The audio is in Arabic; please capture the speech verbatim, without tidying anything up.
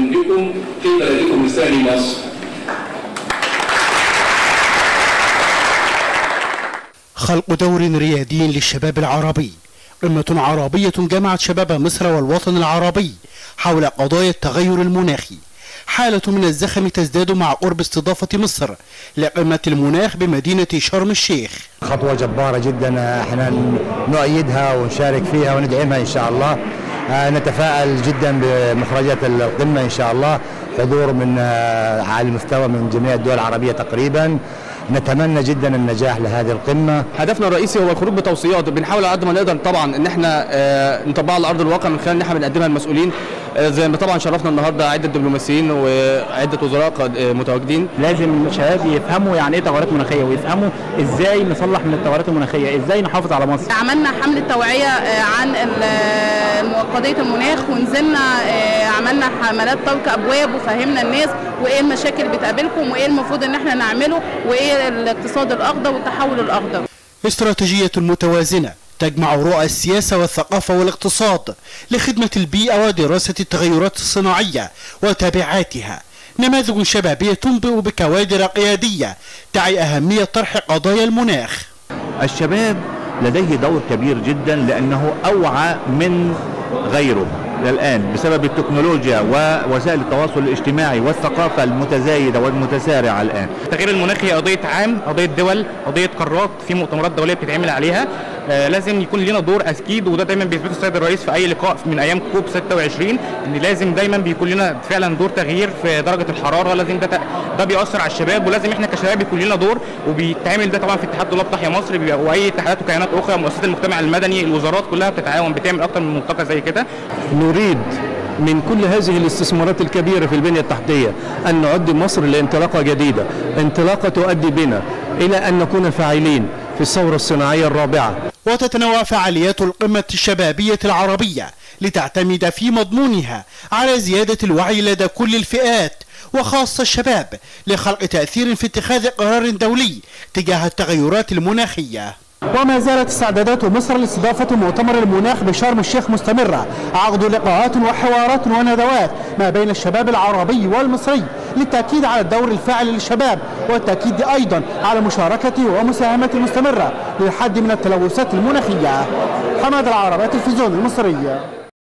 بكم في بلدكم الثاني مصر. خلق دور ريادي للشباب العربي. قمة عربية جمعت شباب مصر والوطن العربي حول قضايا التغير المناخي. حالة من الزخم تزداد مع قرب استضافة مصر لقمة المناخ بمدينة شرم الشيخ. خطوة جبارة جدا، احنا نؤيدها ونشارك فيها وندعمها ان شاء الله. نتفائل جدا بمخرجات القمة ان شاء الله، حضور من على المستوى من جميع الدول العربية تقريبا. نتمنى جدا النجاح لهذه القمه. هدفنا الرئيسي هو الخروج بتوصيات بنحاول على قد ما نقدر طبعا ان احنا نطبقها على ارض الواقع من خلال ان احنا بنقدمها للمسؤولين، زي ما طبعا شرفنا النهارده عده دبلوماسيين وعده وزراء متواجدين. لازم الشباب يفهموا يعني ايه تغيرات مناخيه، ويفهموا ازاي نصلح من التغيرات المناخيه، ازاي نحافظ على مصر. عملنا حمله توعيه عن قضيه المناخ، ونزلنا عملنا حملات طلق ابواب وفهمنا الناس وايه المشاكل اللي بتقابلكم وايه المفروض ان احنا نعمله وايه الاقتصاد الاخضر والتحول الاخضر. استراتيجية متوازنة تجمع رؤى السياسة والثقافة والاقتصاد لخدمة البيئة ودراسة التغيرات الصناعية وتبعاتها. نماذج شبابية تنبئ بكوادر قيادية تعي أهمية طرح قضايا المناخ. الشباب لديه دور كبير جدا لأنه أوعى من غيره الآن بسبب التكنولوجيا ووسائل التواصل الاجتماعي والثقافة المتزايدة والمتسارعة الآن. التغيير المناخي قضية عام، قضية دول، قضية قارات، في مؤتمرات دولية بتتعمل عليها. آه لازم يكون لنا دور أكيد، وده دايما بيثبته السيد الرئيس في أي لقاء من أيام كوب ستة وعشرين، إن لازم دايما بيكون لنا فعلا دور تغيير في درجة الحرارة. لازم ده ده بيأثر على الشباب، ولازم احنا كشباب يكون لنا دور، وبيتعمل ده طبعا في اتحاد طلاب تحيا مصر واي اتحادات وكيانات اخرى، مؤسسات المجتمع المدني، الوزارات كلها بتتعاون بتعمل اكتر من ملتقى زي كده. نريد من كل هذه الاستثمارات الكبيرة في البنية التحتية أن نعد مصر لانطلاقة جديدة، انطلاقة تؤدي بنا إلى أن نكون فاعلين في الثورة الصناعية الرابعة. وتتنوع فعاليات القمة الشبابية العربية لتعتمد في مضمونها على زيادة الوعي لدى كل الفئات وخاصة الشباب لخلق تأثير في اتخاذ قرار دولي تجاه التغيرات المناخية. وما زالت استعدادات مصر لاستضافة مؤتمر المناخ بشرم الشيخ مستمرة، عقد لقاءات وحوارات وندوات ما بين الشباب العربي والمصري للتأكيد على الدور الفاعل للشباب، والتأكيد أيضا على مشاركته ومساهمته المستمرة للحد من التلوثات المناخية. حماد العربي، التلفزيون المصري.